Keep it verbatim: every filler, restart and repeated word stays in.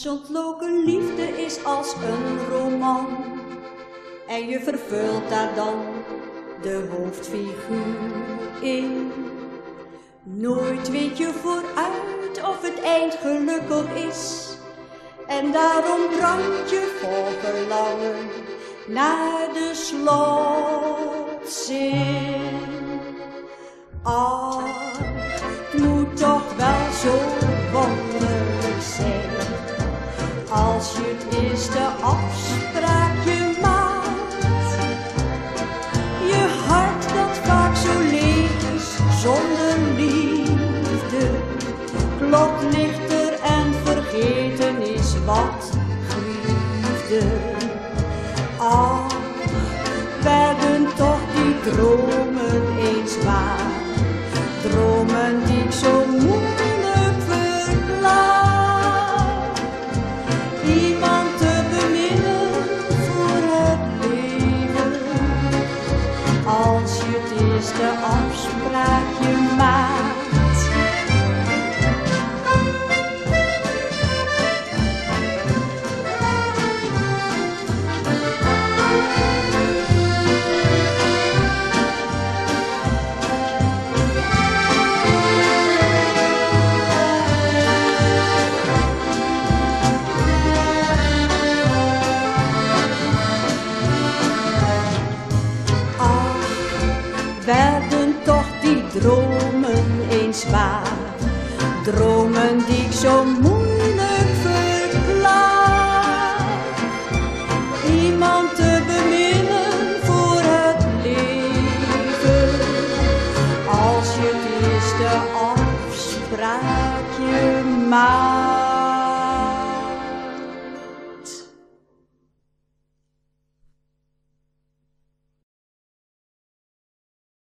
Soms ontloken liefde is als een roman en je vervult daar dan de hoofdfiguur in. Nooit weet je vooruit of het eind gelukkig is en daarom brand je vol verlangen naar de slotzin. Ach, het moet toch wel zo wonderlijk zijn als je het eerste afspraakje maakt. Je hart dat vaak zo leeg is zonder liefde, klopt lichter en vergeten is wat griefde. Ach, werden toch die dromen eens waar, dromen die ik zo moeilijk verklaar. Iemand te beminnen voor het leven, als je het eerste afspraakje maakt. Werden toch die dromen eens waar, dromen die ik zo moeilijk verklaar. Iemand te beminnen voor het leven, als je het eerste afspraakje maakt.